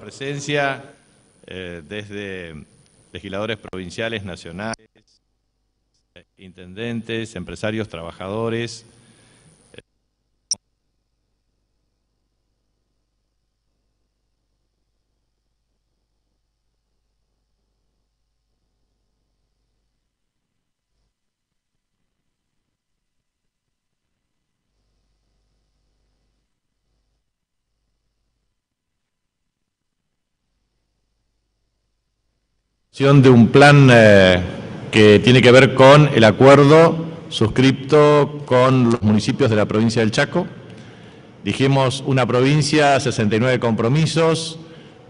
presencia desde legisladores provinciales, nacionales, intendentes, empresarios, trabajadores. De un plan que tiene que ver con el acuerdo suscripto con los municipios de la provincia del Chaco. Dijimos una provincia, 69 compromisos,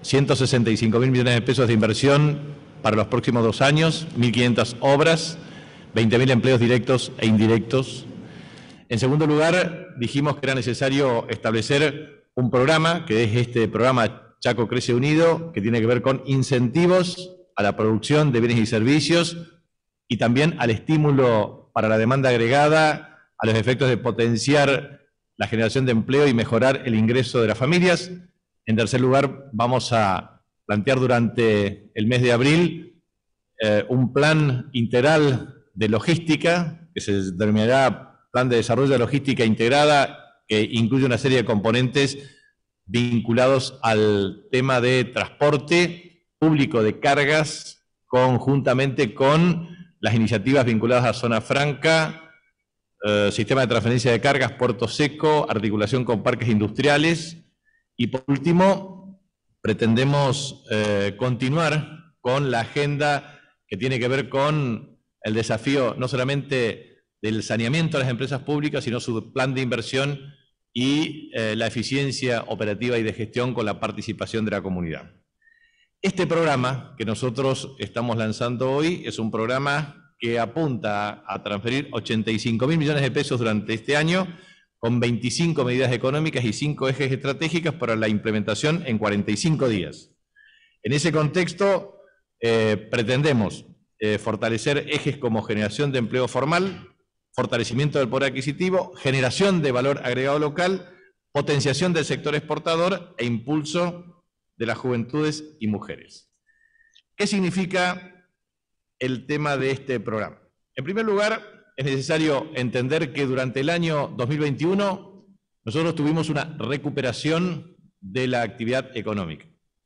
165.000 millones de pesos de inversión para los próximos 2 años, 1.500 obras, 20.000 empleos directos e indirectos. En segundo lugar, dijimos que era necesario establecer un programa, que es este programa Chaco Crece Unido, que tiene que ver con incentivos a la producción de bienes y servicios y también al estímulo para la demanda agregada, a los efectos de potenciar la generación de empleo y mejorar el ingreso de las familias. En tercer lugar, vamos a plantear durante el mes de abril un plan integral de logística, que se denominará Plan de Desarrollo de Logística Integrada, que incluye una serie de componentes vinculados al tema de transporte público de cargas, conjuntamente con las iniciativas vinculadas a Zona Franca, sistema de transferencia de cargas, puerto seco, articulación con parques industriales. Y por último, pretendemos continuar con la agenda que tiene que ver con el desafío no solamente del saneamiento de las empresas públicas, sino su plan de inversión y la eficiencia operativa y de gestión con la participación de la comunidad. Este programa que nosotros estamos lanzando hoy es un programa que apunta a transferir 85.000 millones de pesos durante este año, con 25 medidas económicas y 5 ejes estratégicos para la implementación en 45 días. En ese contexto, pretendemos fortalecer ejes como generación de empleo formal, fortalecimiento del poder adquisitivo, generación de valor agregado local, potenciación del sector exportador e impulso de las juventudes y mujeres. ¿Qué significa el tema de este programa? En primer lugar, es necesario entender que durante el año 2021 nosotros tuvimos una recuperación de la actividad económica,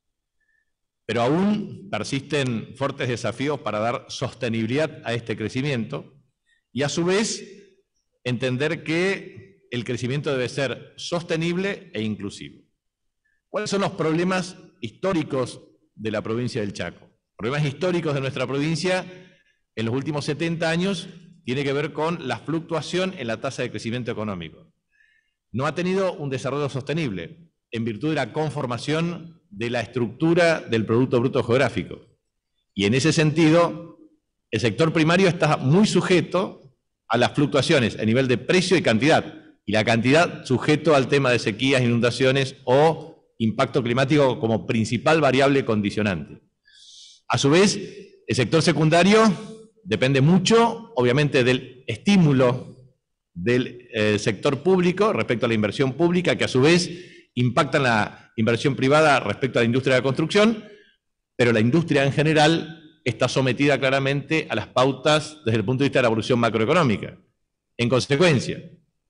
pero aún persisten fuertes desafíos para dar sostenibilidad a este crecimiento y a su vez entender que el crecimiento debe ser sostenible e inclusivo. ¿Cuáles son los problemas históricos de la provincia del Chaco? Problemas históricos de nuestra provincia en los últimos 70 años tiene que ver con la fluctuación en la tasa de crecimiento económico. No ha tenido un desarrollo sostenible en virtud de la conformación de la estructura del Producto Bruto Geográfico. Y en ese sentido, el sector primario está muy sujeto a las fluctuaciones a nivel de precio y cantidad. Y la cantidad sujeto al tema de sequías, inundaciones o impacto climático como principal variable condicionante. A su vez, el sector secundario depende mucho, obviamente, del estímulo del sector público respecto a la inversión pública, que a su vez impacta en la inversión privada respecto a la industria de la construcción, pero la industria en general está sometida claramente a las pautas desde el punto de vista de la evolución macroeconómica. En consecuencia,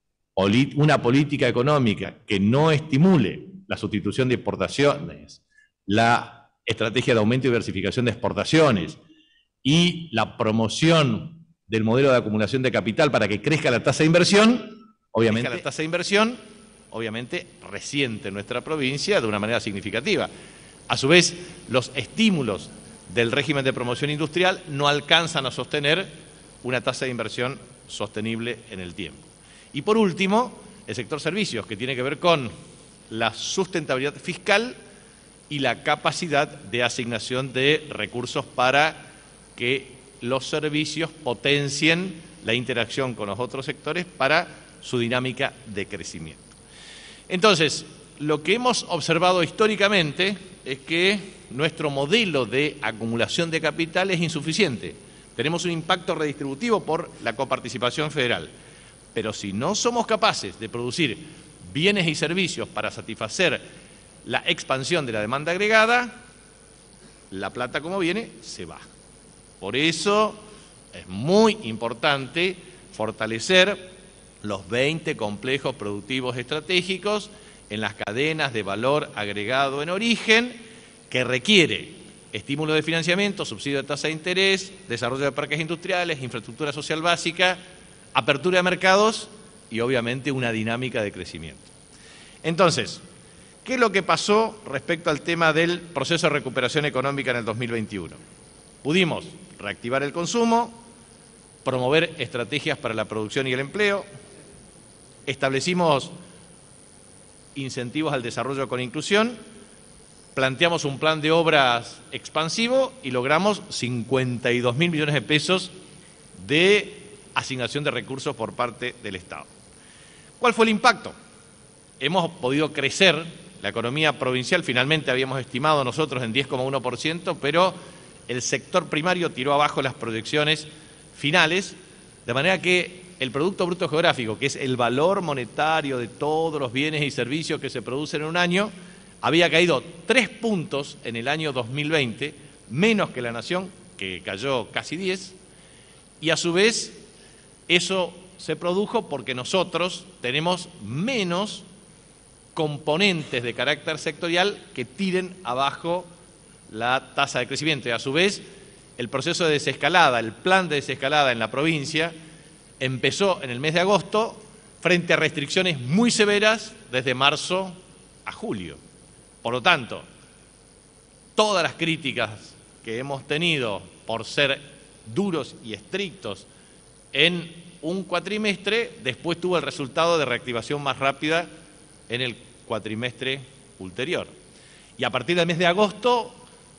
una política económica que no estimule la sustitución de exportaciones, la estrategia de aumento y diversificación de exportaciones y la promoción del modelo de acumulación de capital para que crezca la tasa de inversión, obviamente resiente en nuestra provincia de una manera significativa. A su vez, los estímulos del régimen de promoción industrial no alcanzan a sostener una tasa de inversión sostenible en el tiempo. Y por último, el sector servicios, que tiene que ver con la sustentabilidad fiscal y la capacidad de asignación de recursos para que los servicios potencien la interacción con los otros sectores para su dinámica de crecimiento. Entonces, lo que hemos observado históricamente es que nuestro modelo de acumulación de capital es insuficiente. Tenemos un impacto redistributivo por la coparticipación federal, pero si no somos capaces de producir bienes y servicios para satisfacer la expansión de la demanda agregada, la plata como viene, se va. Por eso es muy importante fortalecer los 20 complejos productivos estratégicos en las cadenas de valor agregado en origen, que requiere estímulo de financiamiento, subsidio de tasa de interés, desarrollo de parques industriales, infraestructura social básica, apertura de mercados y obviamente una dinámica de crecimiento. Entonces, ¿qué es lo que pasó respecto al tema del proceso de recuperación económica en el 2021? Pudimos reactivar el consumo, promover estrategias para la producción y el empleo, establecimos incentivos al desarrollo con inclusión, planteamos un plan de obras expansivo y logramos 52.000 millones de pesos de asignación de recursos por parte del Estado. ¿Cuál fue el impacto? Hemos podido crecer la economía provincial, finalmente habíamos estimado nosotros en 10,1%, pero el sector primario tiró abajo las proyecciones finales, de manera que el Producto Bruto Geográfico, que es el valor monetario de todos los bienes y servicios que se producen en un año, había caído 3 puntos en el año 2020, menos que la Nación, que cayó casi 10, y a su vez eso se produjo porque nosotros tenemos menos componentes de carácter sectorial que tiren abajo la tasa de crecimiento. Y a su vez, el proceso de desescalada, el plan de desescalada en la provincia, empezó en el mes de agosto frente a restricciones muy severas desde marzo a julio. Por lo tanto, todas las críticas que hemos tenido por ser duros y estrictos en un cuatrimestre, después tuvo el resultado de reactivación más rápida en el cuatrimestre ulterior. Y a partir del mes de agosto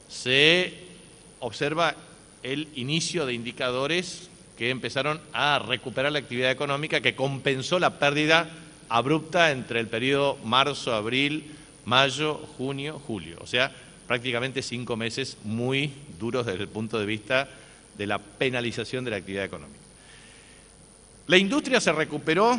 se observa el inicio de indicadores que empezaron a recuperar la actividad económica, que compensó la pérdida abrupta entre el periodo marzo, abril, mayo, junio, julio. O sea, prácticamente 5 meses muy duros desde el punto de vista de la penalización de la actividad económica. La industria se recuperó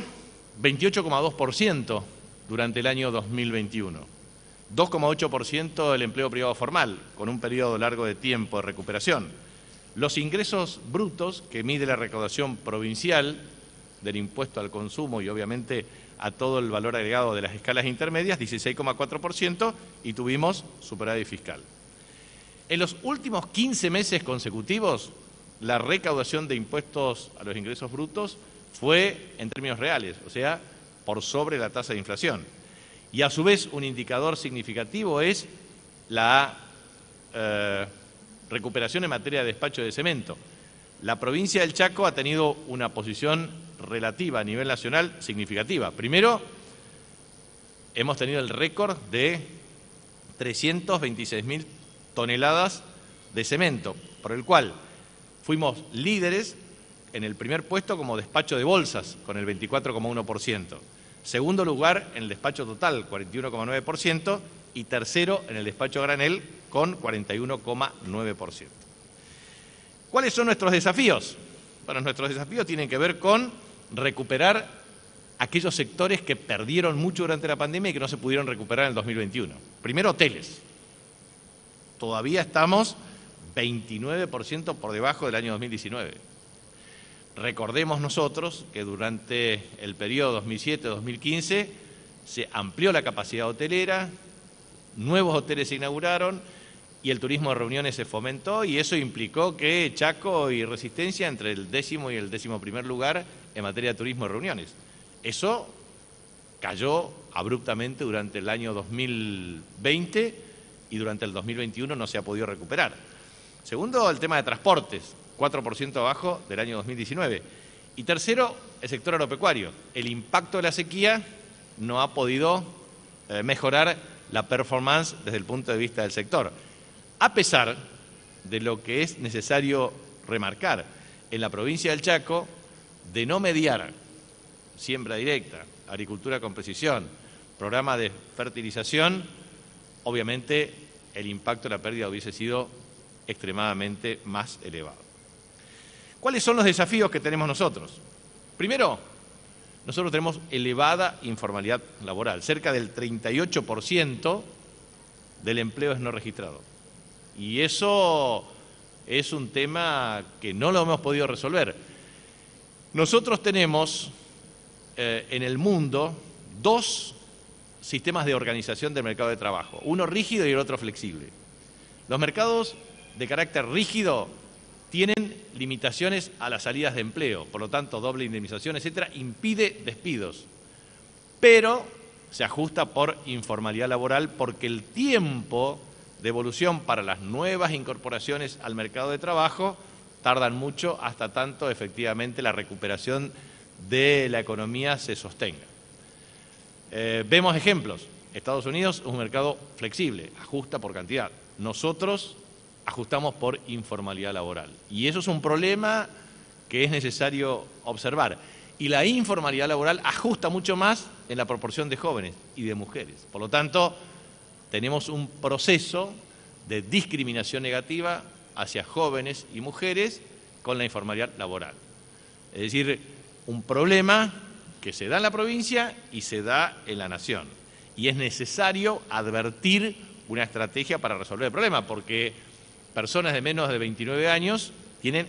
28,2% durante el año 2021, 2,8% el empleo privado formal, con un periodo largo de tiempo de recuperación. Los ingresos brutos, que mide la recaudación provincial del impuesto al consumo y obviamente a todo el valor agregado de las escalas intermedias, 16,4%, y tuvimos superávit fiscal. En los últimos 15 meses consecutivos, la recaudación de impuestos a los ingresos brutos fue en términos reales, o sea, por sobre la tasa de inflación. Y a su vez, un indicador significativo es la recuperación en materia de despacho de cemento. La provincia del Chaco ha tenido una posición relativa a nivel nacional significativa. Primero, hemos tenido el récord de 326.000 toneladas de cemento, por el cual fuimos líderes en el primer puesto como despacho de bolsas, con el 24,1%. Segundo lugar en el despacho total, 41,9%, y tercero en el despacho granel, con 41,9%. ¿Cuáles son nuestros desafíos? Bueno, nuestros desafíos tienen que ver con recuperar aquellos sectores que perdieron mucho durante la pandemia y que no se pudieron recuperar en el 2021. Primero, hoteles. Todavía estamos 29% por debajo del año 2019. Recordemos nosotros que durante el periodo 2007-2015 se amplió la capacidad hotelera, nuevos hoteles se inauguraron y el turismo de reuniones se fomentó, y eso implicó que Chaco y Resistencia entre el 10º y el 11º lugar en materia de turismo de reuniones. Eso cayó abruptamente durante el año 2020 y durante el 2021 no se ha podido recuperar. Segundo, el tema de transportes, 4% abajo del año 2019. Y tercero, el sector agropecuario. El impacto de la sequía no ha podido mejorar la performance desde el punto de vista del sector. A pesar de lo que es necesario remarcar, en la provincia del Chaco, de no mediar siembra directa, agricultura con precisión, programa de fertilización, obviamente el impacto de la pérdida hubiese sido extremadamente más elevado. ¿Cuáles son los desafíos que tenemos nosotros? Primero, nosotros tenemos elevada informalidad laboral. Cerca del 38% del empleo es no registrado. Y eso es un tema que no lo hemos podido resolver. Nosotros tenemos en el mundo dos sistemas de organización del mercado de trabajo, uno rígido y el otro flexible. Los mercados de carácter rígido tienen limitaciones a las salidas de empleo, por lo tanto, doble indemnización, etcétera, impide despidos, pero se ajusta por informalidad laboral porque el tiempo de evolución para las nuevas incorporaciones al mercado de trabajo tardan mucho hasta tanto efectivamente la recuperación de la economía se sostenga. Vemos ejemplos. Estados Unidos es un mercado flexible, ajusta por cantidad. Nosotros ajustamos por informalidad laboral. Y eso es un problema que es necesario observar. Y la informalidad laboral ajusta mucho más en la proporción de jóvenes y de mujeres. Por lo tanto, tenemos un proceso de discriminación negativa hacia jóvenes y mujeres con la informalidad laboral. Es decir, un problema que se da en la provincia y se da en la nación. Y es necesario advertir una estrategia para resolver el problema, porque personas de menos de 29 años tienen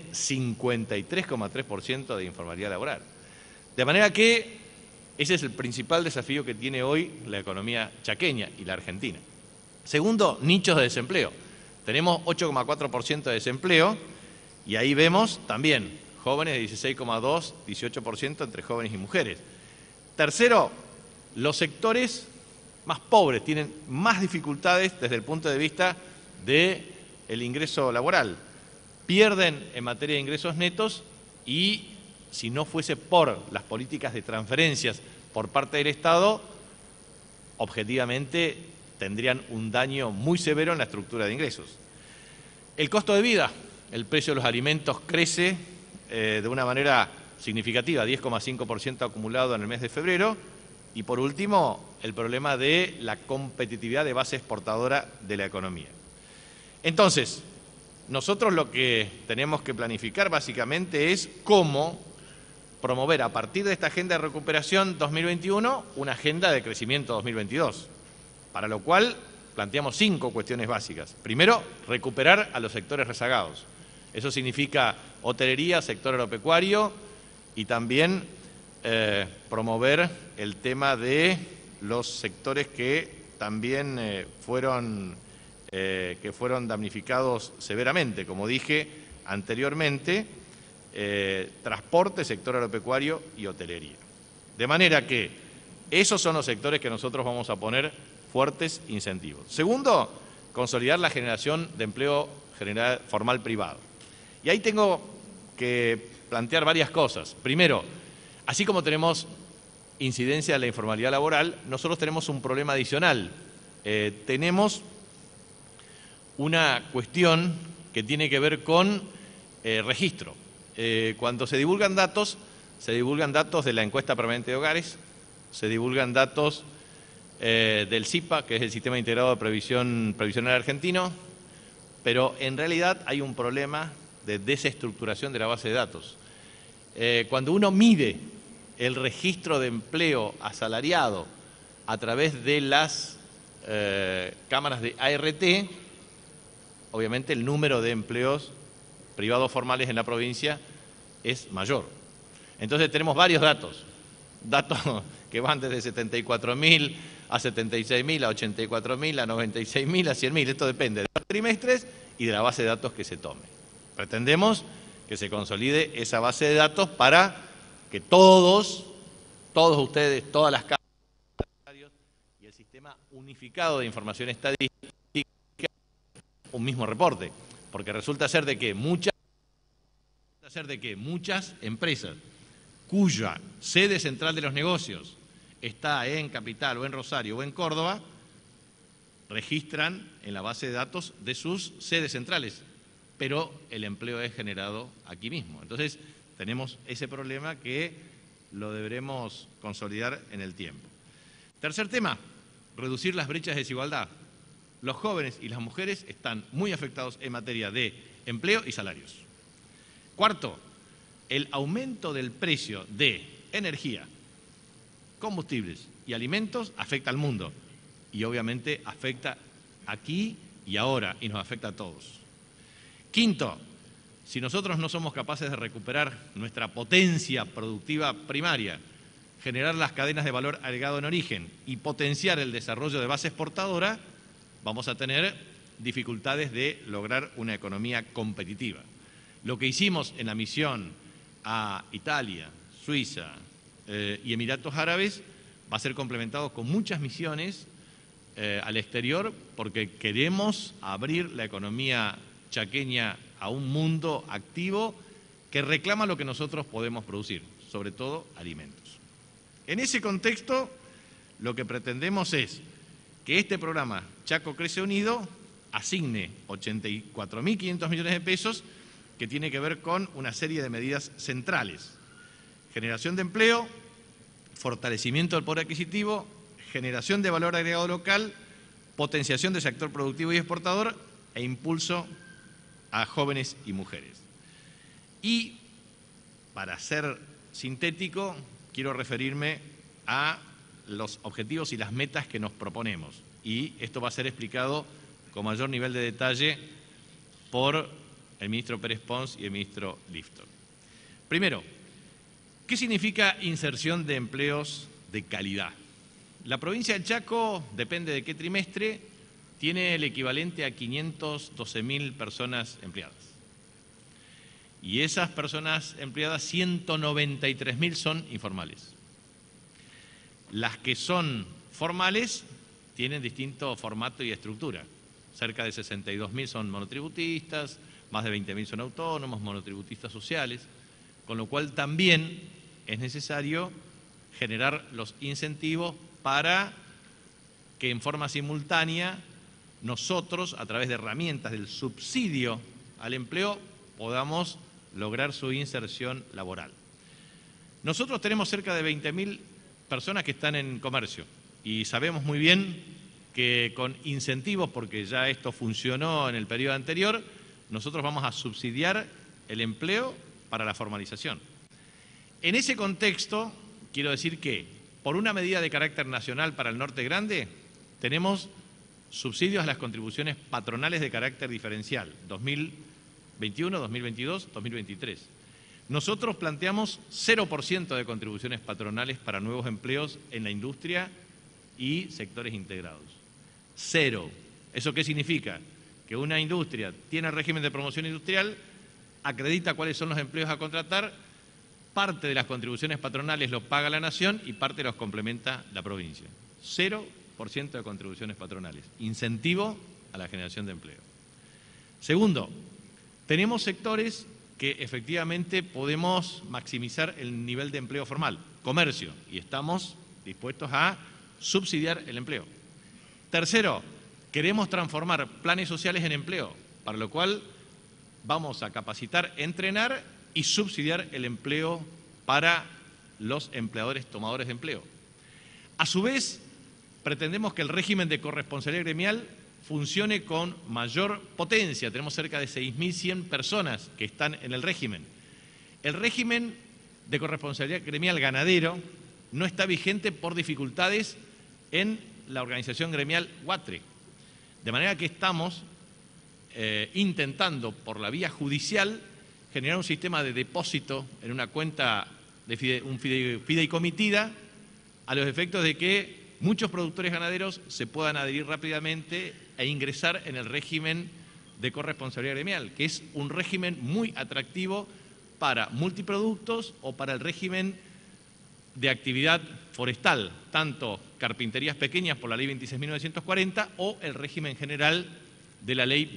53,3% de informalidad laboral. De manera que ese es el principal desafío que tiene hoy la economía chaqueña y la argentina. Segundo, nichos de desempleo. Tenemos 8,4% de desempleo y ahí vemos también jóvenes de 16,2, 18% entre jóvenes y mujeres. Tercero, los sectores más pobres tienen más dificultades desde el punto de vista del ingreso laboral. Pierden en materia de ingresos netos y si no fuese por las políticas de transferencias por parte del Estado, objetivamente tendrían un daño muy severo en la estructura de ingresos. El costo de vida, el precio de los alimentos crece de una manera significativa, 10,5% acumulado en el mes de febrero. Y por último, el problema de la competitividad de base exportadora de la economía. Entonces, nosotros lo que tenemos que planificar básicamente es cómo promover a partir de esta agenda de recuperación 2021 una agenda de crecimiento 2022, para lo cual planteamos 5 cuestiones básicas. Primero, recuperar a los sectores rezagados. Eso significa hotelería, sector agropecuario y también promover el tema de los sectores que también fueron damnificados severamente, como dije anteriormente, transporte, sector agropecuario y hotelería. De manera que esos son los sectores que nosotros vamos a poner fuertes incentivos. Segundo, consolidar la generación de empleo formal privado. Y ahí tengo que plantear varias cosas. Primero, así como tenemos incidencia de la informalidad laboral, nosotros tenemos un problema adicional. Tenemos una cuestión que tiene que ver con registro. Cuando se divulgan datos de la encuesta permanente de hogares, se divulgan datos del SIPA, que es el Sistema Integrado de Previsional Argentino, pero en realidad hay un problema de desestructuración de la base de datos. Cuando uno mide el registro de empleo asalariado a través de las cámaras de ART, obviamente el número de empleos privados formales en la provincia es mayor. Entonces tenemos varios datos que van desde 74.000 a 76.000, a 84.000, a 96.000, a 100.000. Esto depende de los trimestres y de la base de datos que se tome. Pretendemos que se consolide esa base de datos para que todos ustedes, todas las cámaras y el sistema unificado de información estadística un mismo reporte, porque resulta ser de que muchas empresas cuya sede central de los negocios está en Capital o en Rosario o en Córdoba, registran en la base de datos de sus sedes centrales, pero el empleo es generado aquí mismo. Entonces, tenemos ese problema que lo deberemos consolidar en el tiempo. Tercer tema, reducir las brechas de desigualdad. Los jóvenes y las mujeres están muy afectados en materia de empleo y salarios. Cuarto, el aumento del precio de energía, combustibles y alimentos afecta al mundo y obviamente afecta aquí y ahora, y nos afecta a todos. Quinto, si nosotros no somos capaces de recuperar nuestra potencia productiva primaria, generar las cadenas de valor agregado en origen y potenciar el desarrollo de base exportadora, vamos a tener dificultades de lograr una economía competitiva. Lo que hicimos en la misión a Italia, Suiza y Emiratos Árabes va a ser complementado con muchas misiones al exterior porque queremos abrir la economía chaqueña a un mundo activo que reclama lo que nosotros podemos producir, sobre todo alimentos. En ese contexto, lo que pretendemos es que este programa Chaco Crece Unido asigne 84.500 millones de pesos que tiene que ver con una serie de medidas centrales. Generación de empleo, fortalecimiento del poder adquisitivo, generación de valor agregado local, potenciación del sector productivo y exportador e impulso a jóvenes y mujeres. Y, para ser sintético, quiero referirme a los objetivos y las metas que nos proponemos. Y esto va a ser explicado con mayor nivel de detalle por el ministro Pérez Pons y el ministro Lifton. Primero, ¿qué significa inserción de empleos de calidad? La provincia del Chaco, depende de qué trimestre, tiene el equivalente a 512.000 personas empleadas. Y esas personas empleadas, 193.000 son informales. Las que son formales tienen distinto formato y estructura. Cerca de 62.000 son monotributistas, más de 20.000 son autónomos, monotributistas sociales, con lo cual también es necesario generar los incentivos para que en forma simultánea nosotros, a través de herramientas del subsidio al empleo, podamos lograr su inserción laboral. Nosotros tenemos cerca de 20.000 personas que están en comercio y sabemos muy bien que con incentivos, porque ya esto funcionó en el periodo anterior, nosotros vamos a subsidiar el empleo para la formalización. En ese contexto, quiero decir que, por una medida de carácter nacional para el Norte Grande, tenemos subsidios a las contribuciones patronales de carácter diferencial, 2021, 2022, 2023. Nosotros planteamos 0% de contribuciones patronales para nuevos empleos en la industria y sectores integrados. 0. ¿Eso qué significa? Que una industria tiene el régimen de promoción industrial, acredita cuáles son los empleos a contratar, parte de las contribuciones patronales los paga la Nación y parte los complementa la provincia. 0% de contribuciones patronales. Incentivo a la generación de empleo. Segundo, tenemos sectores que efectivamente podemos maximizar el nivel de empleo formal, comercio, y estamos dispuestos a subsidiar el empleo. Tercero, queremos transformar planes sociales en empleo, para lo cual vamos a capacitar, entrenar y subsidiar el empleo para los empleadores tomadores de empleo. A su vez, pretendemos que el régimen de corresponsabilidad gremial funcione con mayor potencia. Tenemos cerca de 6.100 personas que están en el régimen. El régimen de corresponsabilidad gremial ganadero no está vigente por dificultades en la organización gremial UATRE. De manera que estamos intentando, por la vía judicial, generar un sistema de depósito en una cuenta de un fideicomitida a los efectos de que muchos productores ganaderos se puedan adherir rápidamente e ingresar en el régimen de corresponsabilidad gremial, que es un régimen muy atractivo para multiproductos o para el régimen de actividad forestal, tanto carpinterías pequeñas por la ley 26.940 o el régimen general de la ley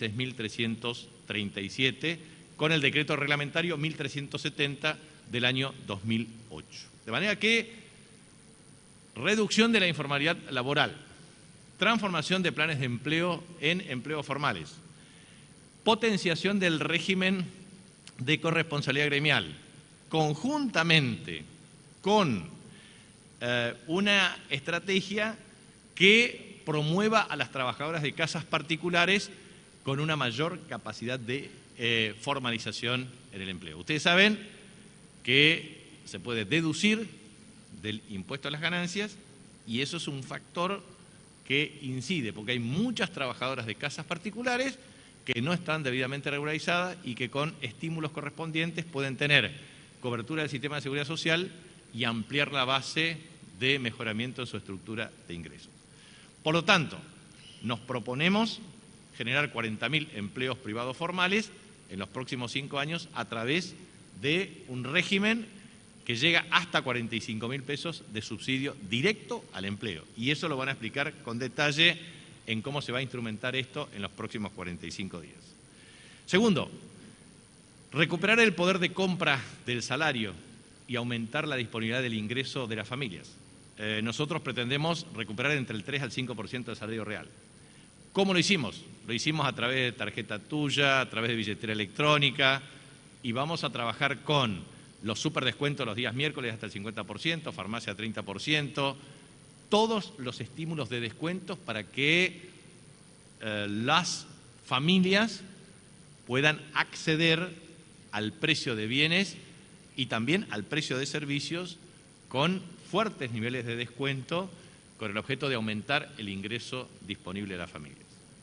26.337 con el decreto reglamentario 1.370 del año 2008. De manera que reducción de la informalidad laboral, transformación de planes de empleo en empleos formales, potenciación del régimen de corresponsabilidad gremial, conjuntamente con una estrategia que promueva a las trabajadoras de casas particulares con una mayor capacidad de formalización en el empleo. Ustedes saben que se puede deducir del impuesto a las ganancias y eso es un factor que incide, porque hay muchas trabajadoras de casas particulares que no están debidamente regularizadas y que con estímulos correspondientes pueden tener cobertura del sistema de seguridad social y ampliar la base de mejoramiento en su estructura de ingresos. Por lo tanto, nos proponemos generar 40.000 empleos privados formales en los próximos 5 años a través de un régimen que llega hasta 45.000 pesos de subsidio directo al empleo. Y eso lo van a explicar con detalle en cómo se va a instrumentar esto en los próximos 45 días. Segundo, recuperar el poder de compra del salario y aumentar la disponibilidad del ingreso de las familias. Nosotros pretendemos recuperar entre el 3 al 5% del salario real. ¿Cómo lo hicimos? Lo hicimos a través de tarjeta tuya, a través de billetera electrónica, y vamos a trabajar con los superdescuentos los días miércoles hasta el 50%, farmacia 30%, todos los estímulos de descuentos para que las familias puedan acceder al precio de bienes y también al precio de servicios con fuertes niveles de descuento con el objeto de aumentar el ingreso disponible de las familias.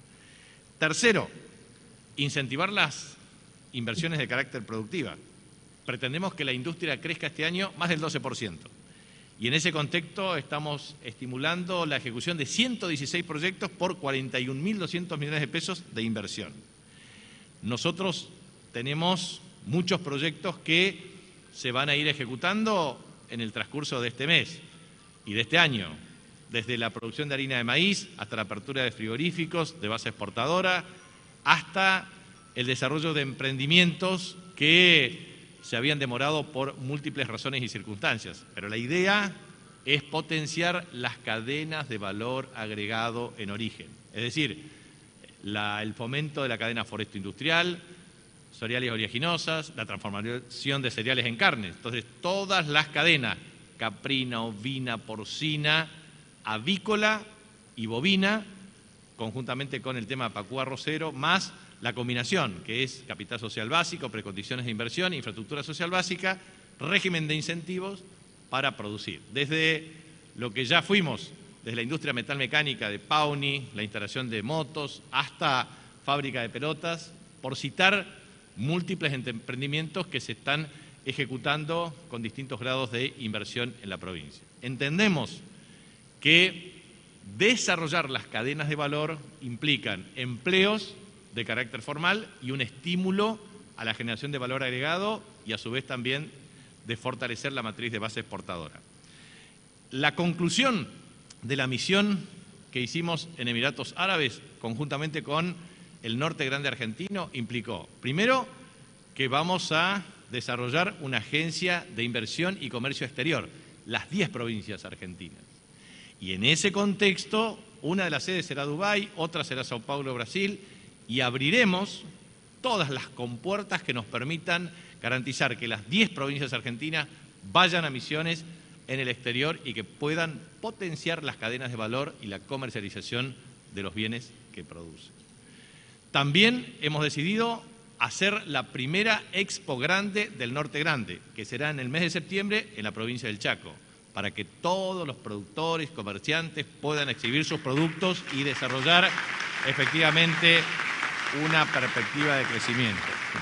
Tercero, incentivar las inversiones de carácter productiva. Pretendemos que la industria crezca este año más del 12%. Y en ese contexto estamos estimulando la ejecución de 116 proyectos por 41.200 millones de pesos de inversión. Nosotros tenemos muchos proyectos que se van a ir ejecutando en el transcurso de este mes y de este año, desde la producción de harina de maíz hasta la apertura de frigoríficos de base exportadora, hasta el desarrollo de emprendimientos que se habían demorado por múltiples razones y circunstancias. Pero la idea es potenciar las cadenas de valor agregado en origen. Es decir, el fomento de la cadena foresto-industrial, cereales oleaginosas, la transformación de cereales en carne. Entonces, todas las cadenas, caprina, ovina, porcina, avícola y bovina, conjuntamente con el tema Pacú arrocero, más la combinación, que es capital social básico, precondiciones de inversión, infraestructura social básica, régimen de incentivos para producir. Desde lo que ya fuimos, desde la industria metalmecánica de Pauni, la instalación de motos, hasta fábrica de pelotas, por citar múltiples emprendimientos que se están ejecutando con distintos grados de inversión en la provincia. Entendemos que desarrollar las cadenas de valor implican empleos de carácter formal y un estímulo a la generación de valor agregado y a su vez también de fortalecer la matriz de base exportadora. La conclusión de la misión que hicimos en Emiratos Árabes conjuntamente con el norte grande argentino implicó, primero, que vamos a desarrollar una agencia de inversión y comercio exterior, las 10 provincias argentinas. Y en ese contexto, una de las sedes será Dubái, otra será Sao Paulo, Brasil, y abriremos todas las compuertas que nos permitan garantizar que las 10 provincias argentinas vayan a misiones en el exterior y que puedan potenciar las cadenas de valor y la comercialización de los bienes que producen. También hemos decidido hacer la primera Expo Grande del Norte Grande, que será en el mes de septiembre en la provincia del Chaco, para que todos los productores, comerciantes puedan exhibir sus productos y desarrollar efectivamente una perspectiva de crecimiento.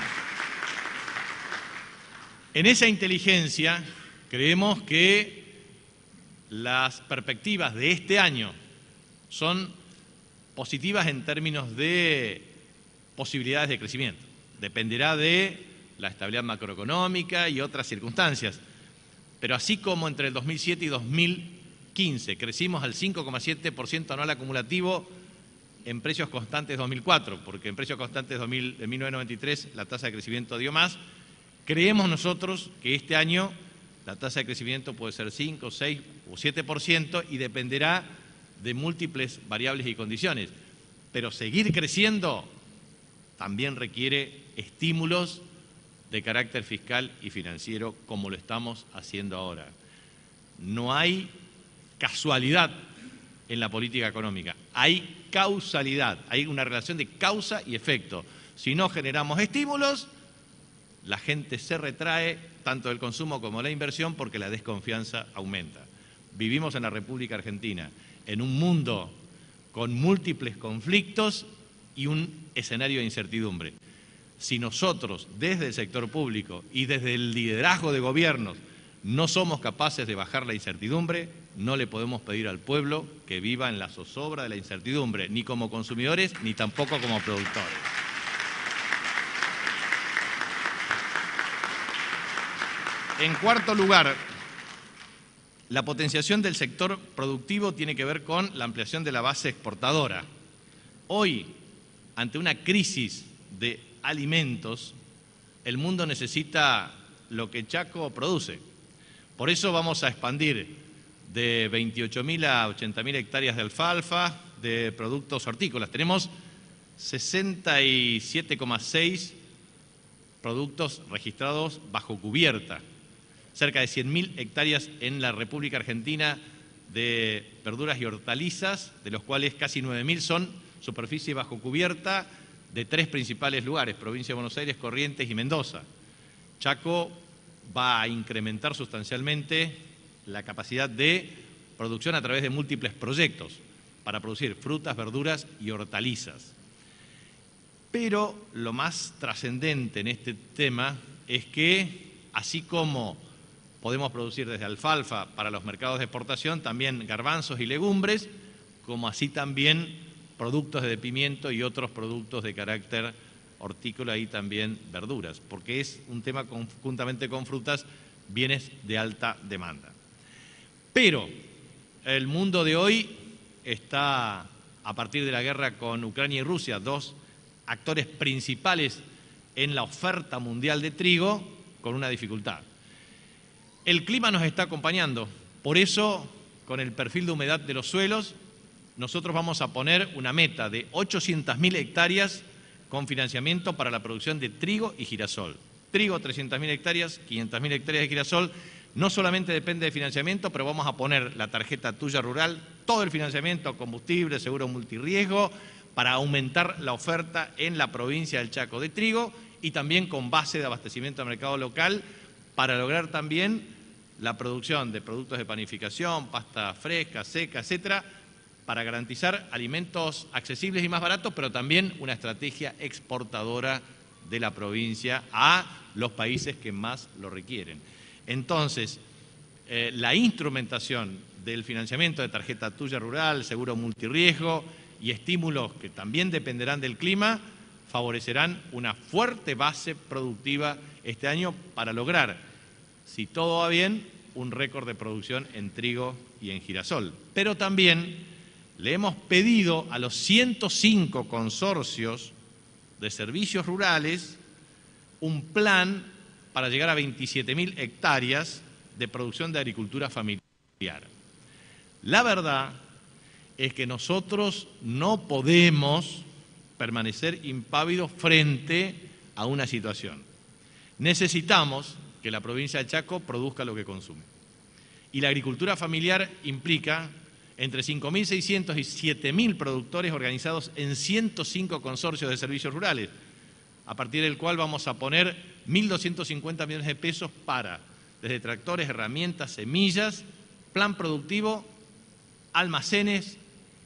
En esa inteligencia creemos que las perspectivas de este año son positivas en términos de posibilidades de crecimiento. Dependerá de la estabilidad macroeconómica y otras circunstancias. Pero así como entre el 2007 y 2015 crecimos al 5,7% anual acumulativo en precios constantes 2004, porque en precios constantes de 1993 la tasa de crecimiento dio más, creemos nosotros que este año la tasa de crecimiento puede ser 5, 6 o 7% y dependerá de múltiples variables y condiciones. Pero seguir creciendo también requiere estímulos de carácter fiscal y financiero como lo estamos haciendo ahora. No hay casualidad en la política económica, hay causalidad, hay una relación de causa y efecto. Si no generamos estímulos, la gente se retrae tanto del consumo como de la inversión porque la desconfianza aumenta. Vivimos en la República Argentina, en un mundo con múltiples conflictos y un escenario de incertidumbre. Si nosotros, desde el sector público y desde el liderazgo de gobiernos, no somos capaces de bajar la incertidumbre, no le podemos pedir al pueblo que viva en la zozobra de la incertidumbre, ni como consumidores, ni tampoco como productores. En cuarto lugar, la potenciación del sector productivo tiene que ver con la ampliación de la base exportadora. Hoy, ante una crisis de alimentos, el mundo necesita lo que Chaco produce. Por eso vamos a expandir de 28.000 a 80.000 hectáreas de alfalfa, de productos hortícolas. Tenemos 67,6 productos registrados bajo cubierta, cerca de 100.000 hectáreas en la República Argentina de verduras y hortalizas, de los cuales casi 9.000 son superficie bajo cubierta de tres principales lugares, provincia de Buenos Aires, Corrientes y Mendoza. Chaco va a incrementar sustancialmente la capacidad de producción a través de múltiples proyectos para producir frutas, verduras y hortalizas. Pero lo más trascendente en este tema es que, así como podemos producir desde alfalfa para los mercados de exportación, también garbanzos y legumbres, como así también productos de pimiento y otros productos de carácter hortícola y también verduras, porque es un tema conjuntamente con frutas, bienes de alta demanda. Pero el mundo de hoy está, a partir de la guerra con Ucrania y Rusia, dos actores principales en la oferta mundial de trigo, con una dificultad. El clima nos está acompañando, por eso, con el perfil de humedad de los suelos, nosotros vamos a poner una meta de 800.000 hectáreas con financiamiento para la producción de trigo y girasol. Trigo, 300.000 hectáreas, 500.000 hectáreas de girasol. No solamente depende de financiamiento, pero vamos a poner la tarjeta Tuya Rural, todo el financiamiento, combustible, seguro multirriesgo, para aumentar la oferta en la provincia del Chaco de trigo y también con base de abastecimiento al mercado local para lograr también la producción de productos de panificación, pasta fresca, seca, etcétera, para garantizar alimentos accesibles y más baratos, pero también una estrategia exportadora de la provincia a los países que más lo requieren. Entonces, la instrumentación del financiamiento de tarjeta Tuya Rural, seguro multirriesgo y estímulos que también dependerán del clima, favorecerán una fuerte base productiva este año para lograr, si todo va bien, un récord de producción en trigo y en girasol. Pero también le hemos pedido a los 105 consorcios de servicios rurales un plan para llegar a 27.000 hectáreas de producción de agricultura familiar. La verdad es que nosotros no podemos permanecer impávidos frente a una situación. Necesitamos que la provincia de Chaco produzca lo que consume. Y la agricultura familiar implica entre 5.600 y 7.000 productores organizados en 105 consorcios de servicios rurales, a partir del cual vamos a poner 1.250 millones de pesos para, desde tractores, herramientas, semillas, plan productivo, almacenes,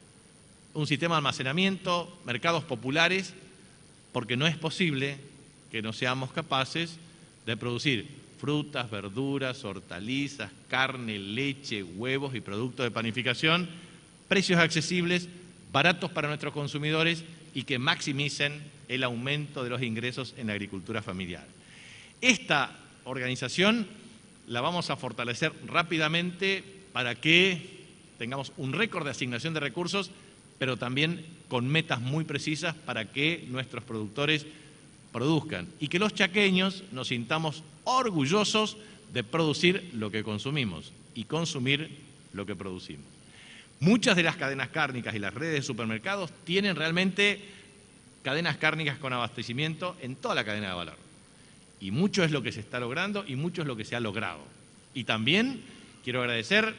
un sistema de almacenamiento, mercados populares, porque no es posible que no seamos capaces de producir frutas, verduras, hortalizas, carne, leche, huevos y productos de panificación, precios accesibles, baratos para nuestros consumidores y que maximicen el aumento de los ingresos en la agricultura familiar. Esta organización la vamos a fortalecer rápidamente para que tengamos un récord de asignación de recursos, pero también con metas muy precisas para que nuestros productores produzcan y que los chaqueños nos sintamos orgullosos de producir lo que consumimos y consumir lo que producimos. Muchas de las cadenas cárnicas y las redes de supermercados tienen realmente cadenas cárnicas con abastecimiento en toda la cadena de valor. Y mucho es lo que se está logrando y mucho es lo que se ha logrado. Y también quiero agradecer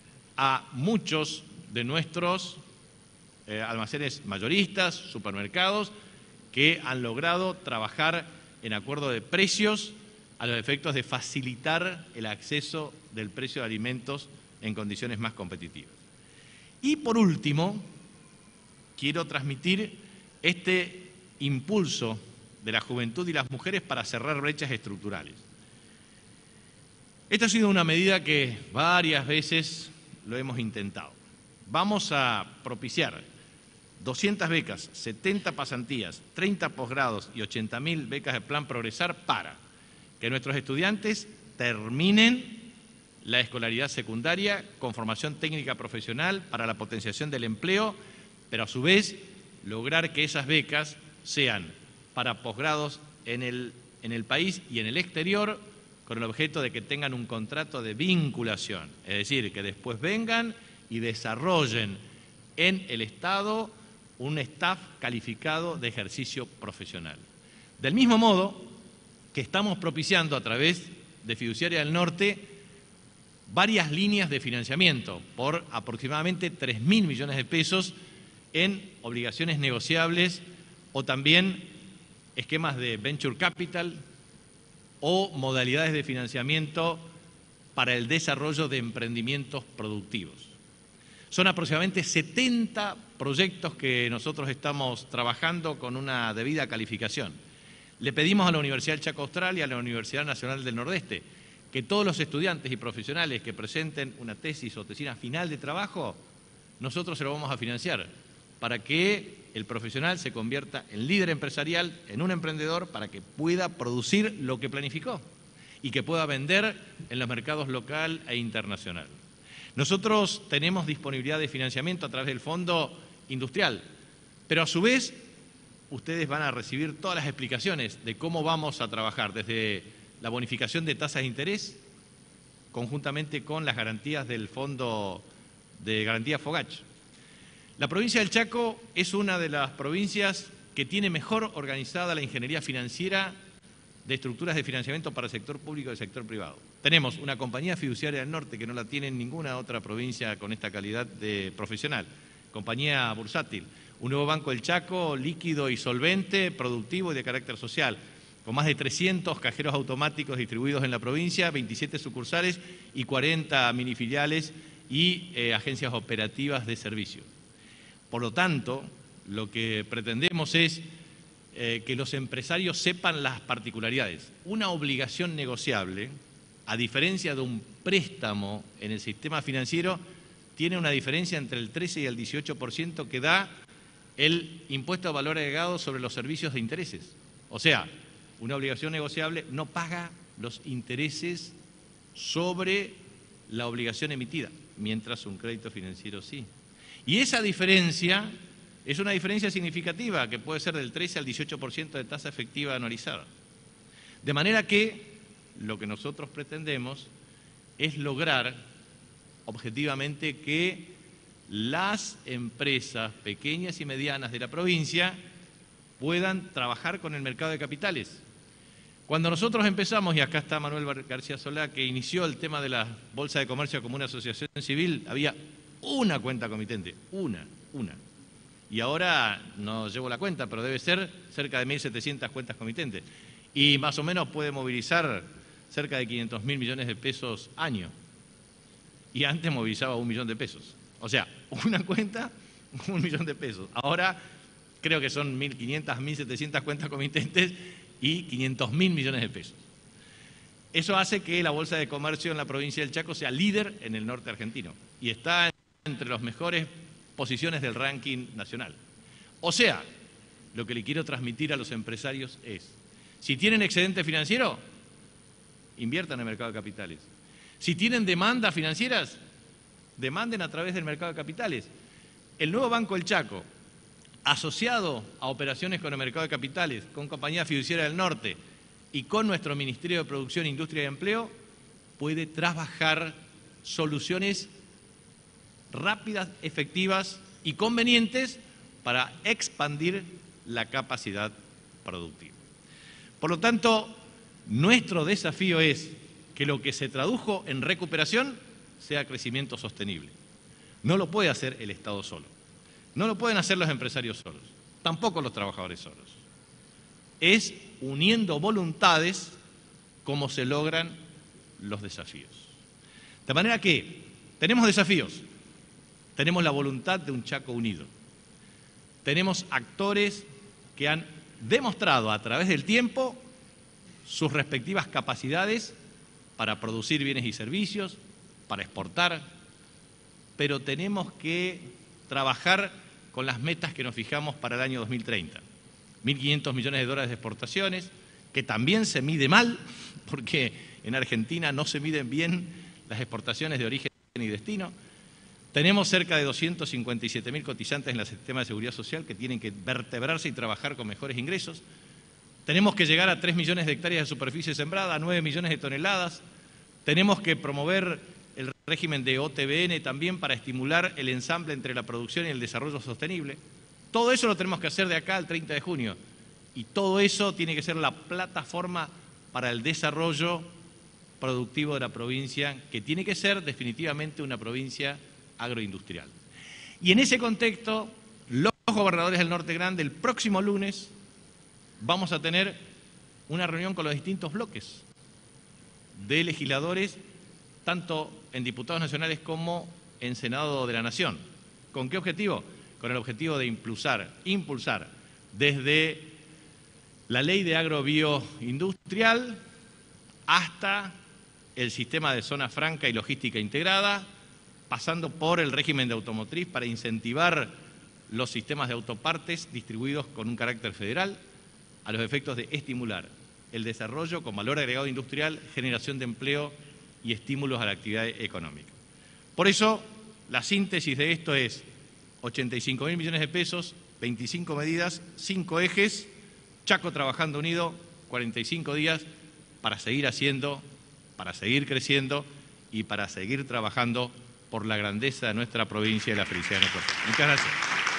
a muchos de nuestros almacenes mayoristas, supermercados, que han logrado trabajar en acuerdo de precios a los efectos de facilitar el acceso del precio de alimentos en condiciones más competitivas. Y por último, quiero transmitir este impulso de la juventud y las mujeres para cerrar brechas estructurales. Esta ha sido una medida que varias veces lo hemos intentado. Vamos a propiciar 200 becas, 70 pasantías, 30 posgrados y 80.000 becas de Plan Progresar para que nuestros estudiantes terminen la escolaridad secundaria con formación técnica profesional para la potenciación del empleo, pero a su vez lograr que esas becas sean para posgrados en el país y en el exterior, con el objeto de que tengan un contrato de vinculación, es decir, que después vengan y desarrollen en el Estado un staff calificado de ejercicio profesional. Del mismo modo que estamos propiciando a través de Fiduciaria del Norte varias líneas de financiamiento por aproximadamente 3.000 millones de pesos en obligaciones negociables o también esquemas de venture capital o modalidades de financiamiento para el desarrollo de emprendimientos productivos. Son aproximadamente 70 proyectos que nosotros estamos trabajando con una debida calificación. Le pedimos a la Universidad del Chaco Austral y a la Universidad Nacional del Nordeste que todos los estudiantes y profesionales que presenten una tesis o tesina final de trabajo, nosotros se lo vamos a financiar para que el profesional se convierta en líder empresarial, en un emprendedor, para que pueda producir lo que planificó y que pueda vender en los mercados local e internacional. Nosotros tenemos disponibilidad de financiamiento a través del Fondo Industrial, pero a su vez ustedes van a recibir todas las explicaciones de cómo vamos a trabajar, desde la bonificación de tasas de interés, conjuntamente con las garantías del Fondo de Garantía Fogach. La provincia del Chaco es una de las provincias que tiene mejor organizada la ingeniería financiera de estructuras de financiamiento para el sector público y el sector privado. Tenemos una compañía fiduciaria del norte que no la tiene en ninguna otra provincia con esta calidad de profesional, compañía bursátil, un nuevo Banco del Chaco líquido y solvente, productivo y de carácter social, con más de 300 cajeros automáticos distribuidos en la provincia, 27 sucursales y 40 minifiliales y agencias operativas de servicio. Por lo tanto, lo que pretendemos es que los empresarios sepan las particularidades. Una obligación negociable, a diferencia de un préstamo en el sistema financiero, tiene una diferencia entre el 13 y el 18% que da el impuesto a valor agregado sobre los servicios de intereses. O sea, una obligación negociable no paga los intereses sobre la obligación emitida, mientras un crédito financiero sí. Y esa diferencia es una diferencia significativa que puede ser del 13 al 18% de tasa efectiva anualizada. De manera que lo que nosotros pretendemos es lograr objetivamente que las empresas pequeñas y medianas de la provincia puedan trabajar con el mercado de capitales. Cuando nosotros empezamos, y acá está Manuel García Solá, que inició el tema de la Bolsa de Comercio como una asociación civil, había una cuenta comitente, una. Y ahora no llevo la cuenta, pero debe ser cerca de 1.700 cuentas comitentes. Y más o menos puede movilizar cerca de 500.000 millones de pesos año. Y antes movilizaba 1 millón de pesos. O sea, una cuenta, 1 millón de pesos. Ahora creo que son 1.500, 1.700 cuentas comitentes y 500.000 millones de pesos. Eso hace que la Bolsa de Comercio en la provincia del Chaco sea líder en el norte argentino y está entre las mejores posiciones del ranking nacional. O sea, lo que le quiero transmitir a los empresarios es, si tienen excedente financiero, inviertan en el mercado de capitales. Si tienen demandas financieras, demanden a través del mercado de capitales. El nuevo Banco del Chaco, asociado a operaciones con el mercado de capitales, con Compañía Fiduciaria del Norte y con nuestro Ministerio de Producción, Industria y Empleo, puede trabajar soluciones rápidas, efectivas y convenientes para expandir la capacidad productiva. Por lo tanto, nuestro desafío es que lo que se tradujo en recuperación sea crecimiento sostenible. No lo puede hacer el Estado solo. No lo pueden hacer los empresarios solos, tampoco los trabajadores solos. Es uniendo voluntades como se logran los desafíos. De manera que tenemos desafíos, tenemos la voluntad de un Chaco unido, tenemos actores que han demostrado a través del tiempo sus respectivas capacidades para producir bienes y servicios, para exportar, pero tenemos que trabajar con las metas que nos fijamos para el año 2030. 1.500 millones de dólares de exportaciones, que también se mide mal, porque en Argentina no se miden bien las exportaciones de origen y destino. Tenemos cerca de 257.000 cotizantes en el sistema de seguridad social que tienen que vertebrarse y trabajar con mejores ingresos. Tenemos que llegar a 3 millones de hectáreas de superficie sembrada, a 9 millones de toneladas. Tenemos que promover el régimen de OTBN también para estimular el ensamble entre la producción y el desarrollo sostenible. Todo eso lo tenemos que hacer de acá al 30 de junio. Y todo eso tiene que ser la plataforma para el desarrollo productivo de la provincia, que tiene que ser definitivamente una provincia agroindustrial. Y en ese contexto, los gobernadores del Norte Grande, el próximo lunes, vamos a tener una reunión con los distintos bloques de legisladores, tanto en diputados nacionales como en Senado de la Nación. ¿Con qué objetivo? Con el objetivo de impulsar desde la ley de agrobioindustrial hasta el sistema de zona franca y logística integrada, pasando por el régimen de automotriz para incentivar los sistemas de autopartes distribuidos con un carácter federal, a los efectos de estimular el desarrollo con valor agregado industrial, generación de empleo y estímulos a la actividad económica. Por eso, la síntesis de esto es 85.000 millones de pesos, 25 medidas, 5 ejes, Chaco trabajando unido, 45 días para seguir haciendo, para seguir creciendo y para seguir trabajando por la grandeza de nuestra provincia y la felicidad de nuestro pueblo. Muchas gracias.